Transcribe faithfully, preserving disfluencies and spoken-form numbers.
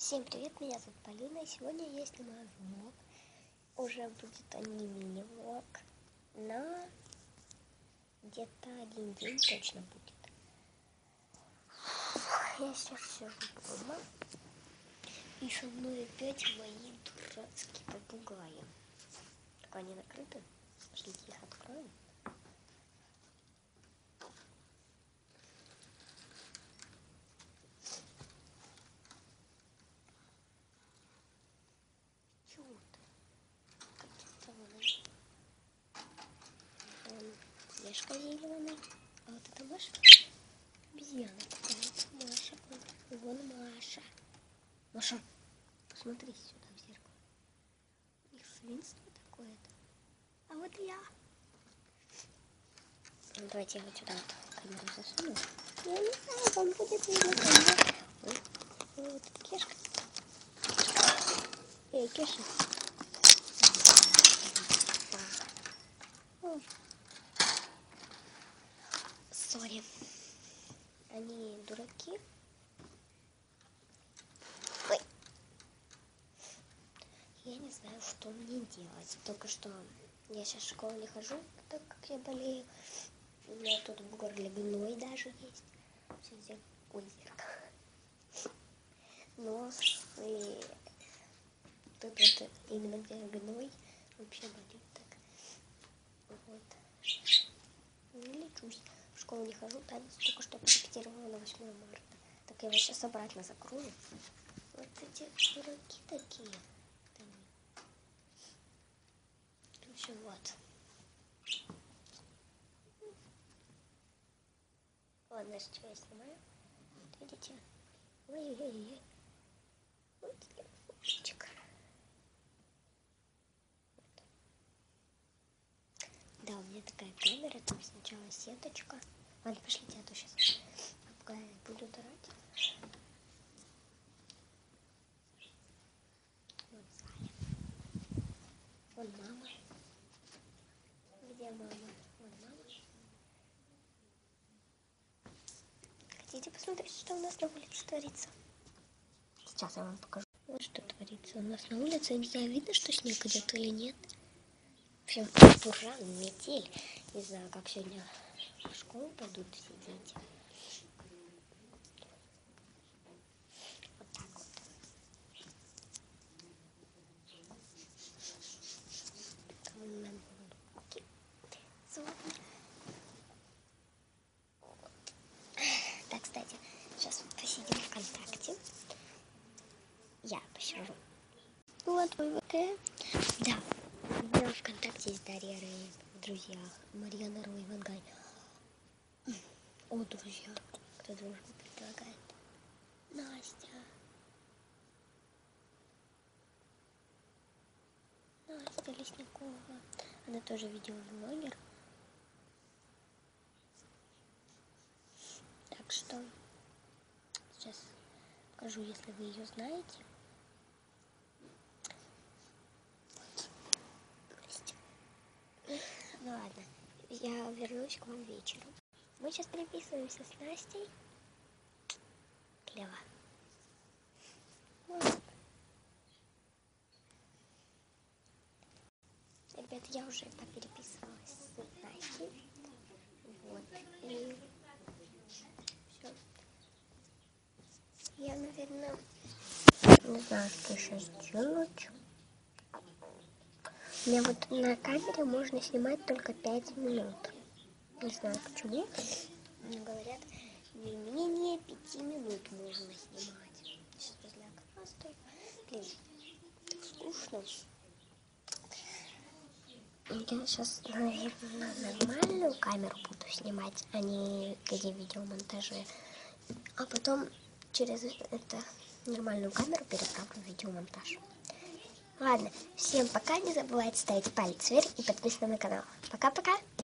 Всем привет, меня зовут Полина, и сегодня я снимаю влог. Уже будет не мини-влог, но где-то один день точно будет. Я сейчас сижу дома, и со мной опять мои дурацкие попугаи. Только они накрыты, пошлите их откроем. Мешка зеленый, а вот это Маша, обезьяна такая, Маша, вон, вон Маша. Маша, посмотри сюда в зеркало. Их свинство такое-то. А вот я. Ну, давайте я вот сюда вот камеру засуну. Я не знаю, вам будет видно камеру. Ой, вот Кешка. Эй, Кеша. Сори. Они дураки. Ой. Я не знаю, что мне делать. Только что я сейчас в школу не хожу, так как я болею. У меня тут в горле гной даже есть. Все здесь. Ой, зеркало. Нос и тут вот именно где гной вообще болит так. Вот. Не лечусь. В школу не хожу, танец только что порепетировала на восьмое марта. Так я его сейчас обратно закрою. Вот эти дураки такие. В общем, вот. Ладно, что я снимаю. Видите? Ой-ой-ой. Вот телефончик. Вот. Да, у меня такая камера. Там сначала сеточка. Ладно, пошлите, а то сейчас попугая буду драть. Вот Зая. Вон мама. Где мама? Вон мама. Хотите посмотреть, что у нас на улице творится? Сейчас я вам покажу. Вот что творится у нас на улице. Я не знаю, видно, что снег идет или нет. В общем, буран, метель. Не знаю, как сегодня в школу пойдут все дети. Вот так вот. Вот. Так, кстати, сейчас посидим ВКонтакте. Я посижу. Вот мой ВК. Да. У меня в ВКонтакте есть Дарья Рэй, в друзьях, Марьяна Рой, Вангай. О, друзья, кто дружбу предлагает? Настя. Настя Лесникова. Она тоже видеоблогер. Так что сейчас покажу, если вы ее знаете. Ну ладно, я вернусь к вам вечером. Мы сейчас переписываемся с Настей. Клево. Вот. Ребят, я уже попереписывалась с Настей. Вот. И все. Я, наверное, не знаю, что сейчас делать. У меня вот на камере можно снимать только пять минут. Не знаю почему. Мне говорят, не менее пяти минут можно снимать. Сейчас возле окна стою. Блин, так скучно. Я сейчас, наверное, нормальную камеру буду снимать, а не где видеомонтажи. А потом через это нормальную камеру переправлю в видеомонтаж. Ладно, всем пока, не забывайте ставить палец вверх и подписываться на канал. Пока-пока!